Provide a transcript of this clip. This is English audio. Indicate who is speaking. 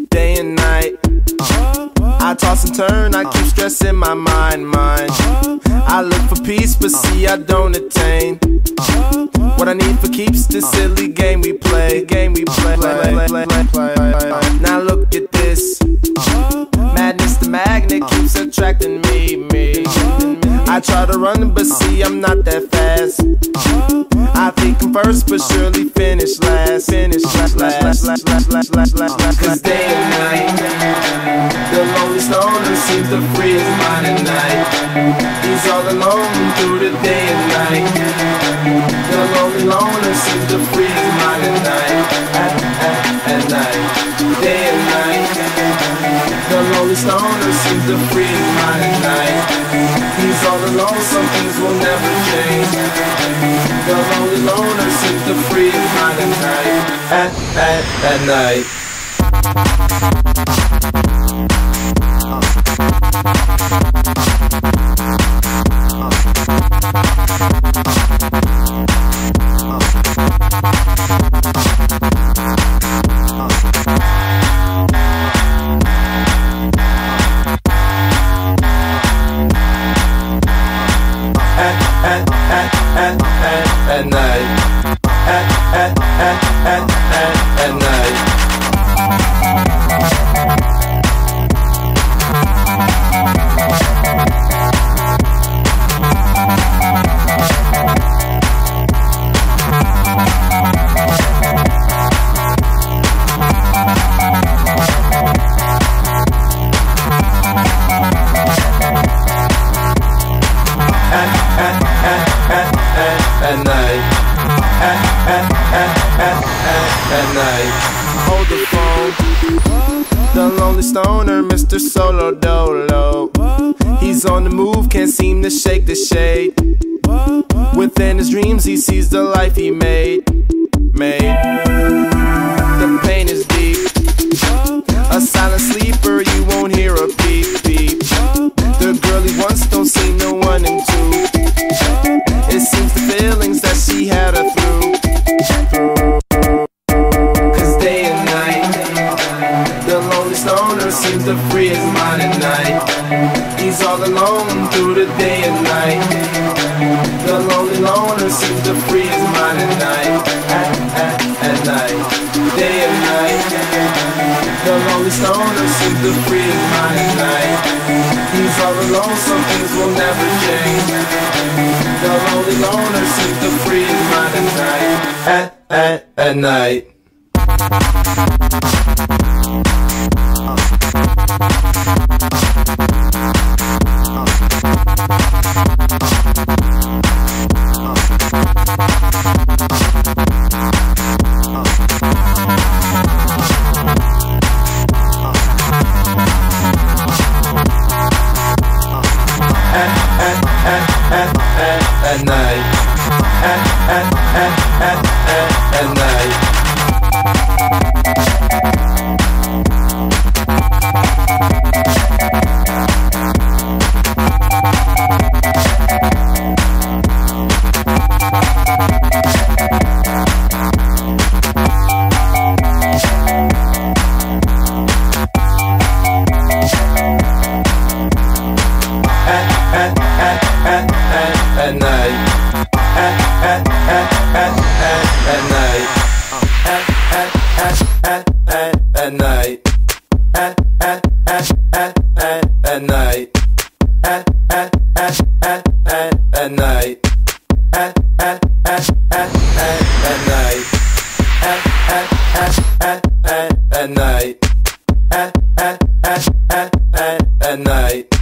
Speaker 1: day and night. I toss and turn, I keep stressing my mind. I look for peace, but see I don't attain. What I need for keeps this silly game we play. Now look at this. Madness, the magnet keeps attracting me. I try to run, but see I'm not that fast. I think I'm first, but surely finish last. Cause day and night, the lonely stoner seems to free his mind at night. He's all alone through the day and night. The lonely loner seems to free his mind at night. At night, day and night. The lonely stoner seems to free his mind at night. He's all alone, some things will never change. The lonely loner seems to free his mind at night. At night. At night. At night. At night. At night. Hold the phone. The lonely stoner, Mr. Solo Dolo. He's on the move, can't seem to shake the shade. Within his dreams, he sees the life he made. The pain is deep. A silent sleeper, you won't hear a beep. The girl he wants don't seem to want him to. It seems the feelings that she had her through. Cause day and night, the lonely stoner seems to free his mind at night. He's all alone through the day and night. The lonely loner seems to free his mind at night. At night, day and night. The lonely stoner seems to free his mind at night. He's all alone, some things will never change. The lonely loner seems to free his mind at night. At night. At night. At night. At night. At night. At night. At night. At night. At night.